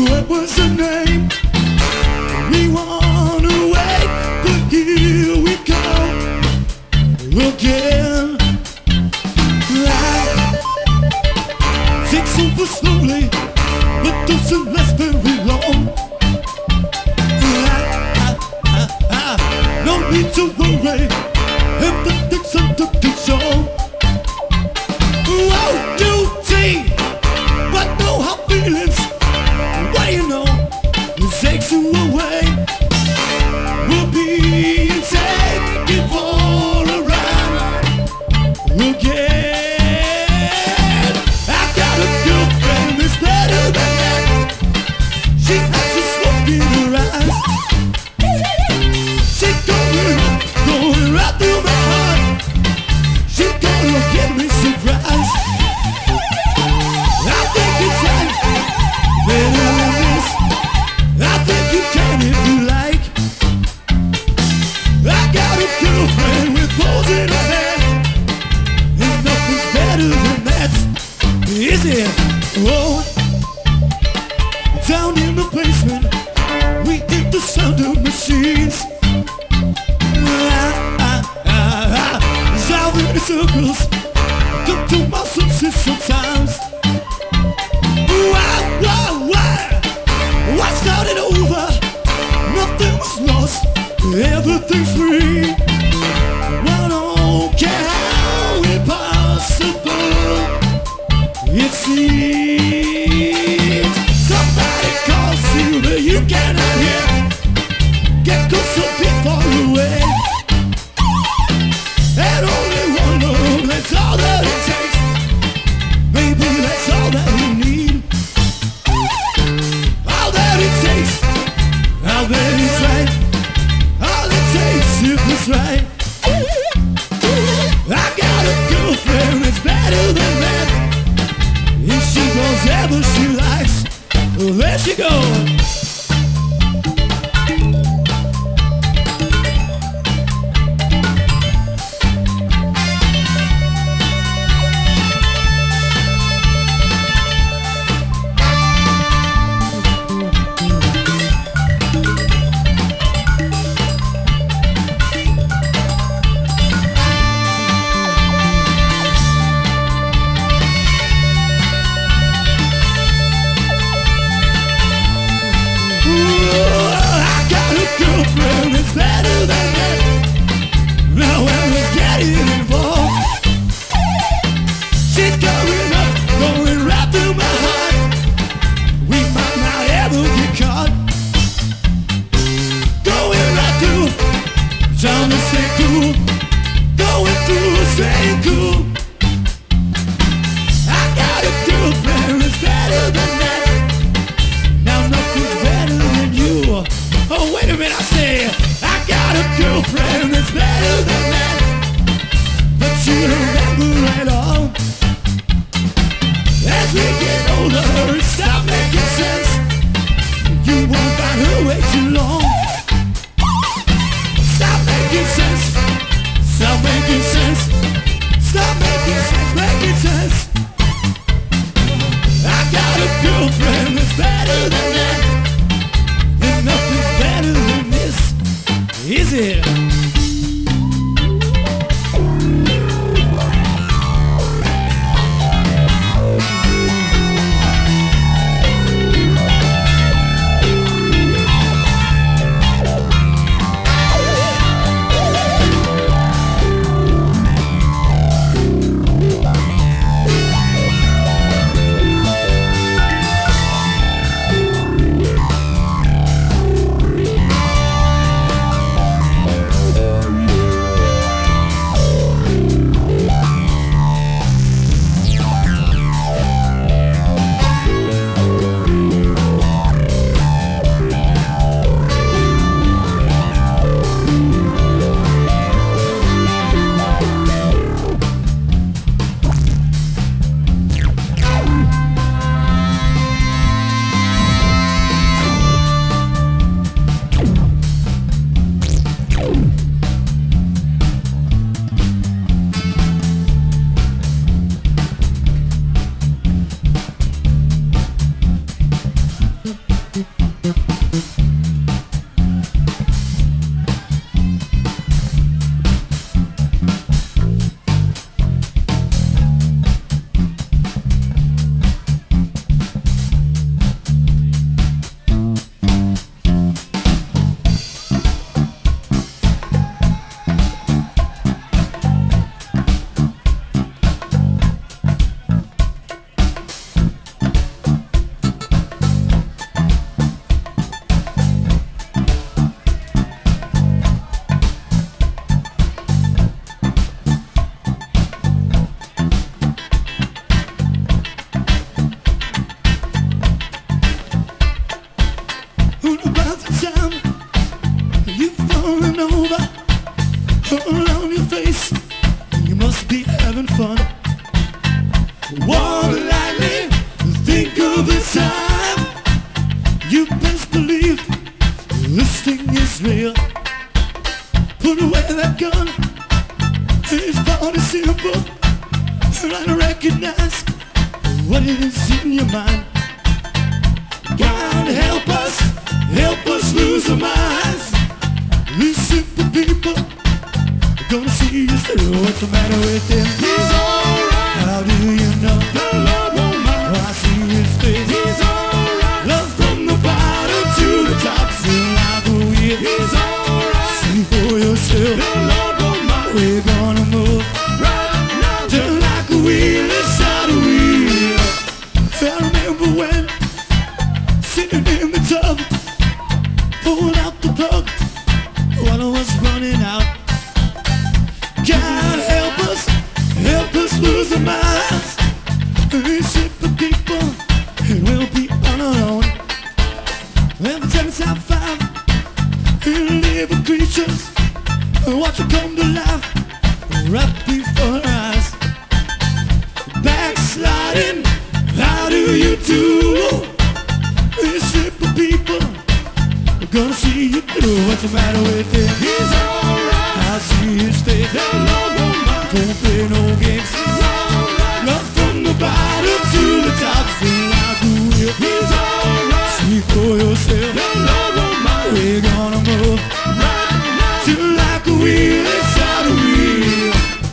What was her name? We want to wait, but here we go again. Life takes over slowly, but doesn't last very long. No need to worry, everything's under control. Won't you see, but know how feelings, what do you know, it takes you away. We'll be taken for a ride again. I got a girlfriend that's better than that. She has a smoke in her eyes. She going right through my heart. She gonna give me surprise. I think it's right, better than this. I think you can if you like. I got a girlfriend with holes in her head, and nothing's better than that, is it? Oh, down in the basement, we hear the sound of machines. Driving in circles, come to my senses sometimes. Why start it over? Nothing was lost, everything's free. I don't care how impossible it seems. Somebody calls you, but you cannot hear. Get closer, be far away. And only one look, that's all that it takes. Baby, that's all that we need. All that it takes, all that is right. All it takes if it's right. I got a girlfriend that's better than that. If she goes ever she likes, well, there she goes. falling over all on your face. You must be having fun. Walk lightly, think of the time. You best believe this thing is real. Put away that gun. It's pretty simple. Try to recognize what is in your mind. God help us lose our minds. These simple people are gonna see us through. What's the matter with him? He's alright. How do you know? The Lord won't mind. I see his face. He's alright. Love from the bottom to the top. Still like a wheel. He's alright. See for yourself. The Lord won't mind. We're gonna move right now, just like a wheel inside a wheel. I remember when sitting in the tub, pulling out the plug while I was running out. God help us lose our minds. These simple people, and we'll be on our own. Every time it's high five, living creatures, watch them come to life right before our eyes. Backsliding, how do you do? These simple people are gonna see you through. What's the matter with him? He's alright. I see his face. The Lord won't mind. Don't play no games. He's alright. Love from the bottom to the top. Feel like a wheel. He's alright. See for yourself. The Lord won't mind. We're gonna move right now, till like a wheel inside a wheel.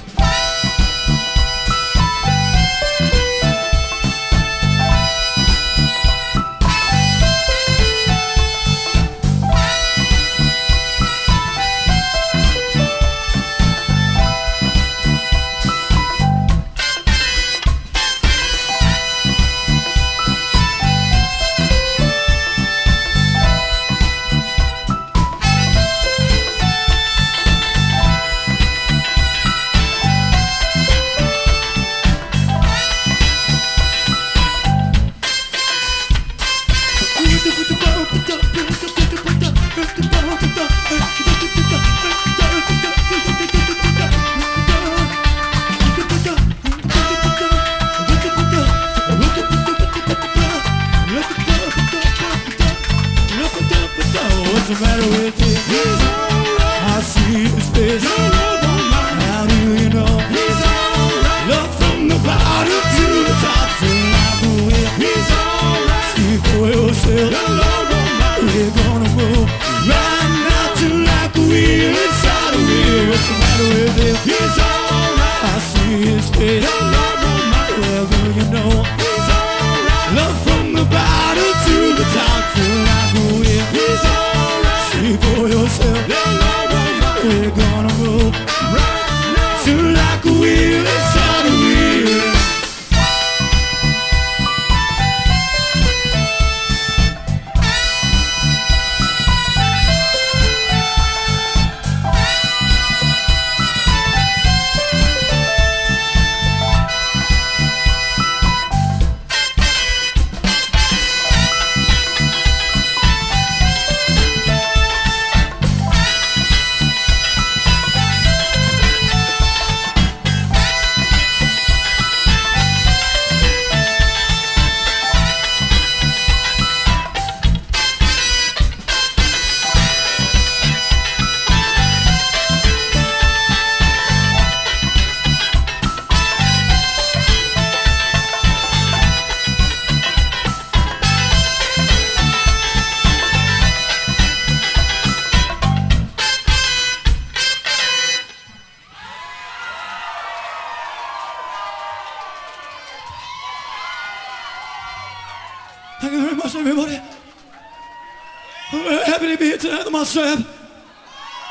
What's the matter with him? He's alright. I see his face. The Lord won't mind. How do you know? He's alright. Love from the bottom to the top. Feel like a wheel. He's alright. See for yourself. The Lord won't mind. We're gonna move right now, till like a wheel inside a wheel. What's the matter with him? He's alright. I see his face. The Lord won't mind. Well, do you know? He's alright. Love from the bottom to the top. Feel like a wheel. He's alright. See for yourself. The Lord won't mind. We're gonna move right now, till like a wheel inside a wheel. Thank you very much, everybody. I'm very happy to be here tonight at the Mousetrap.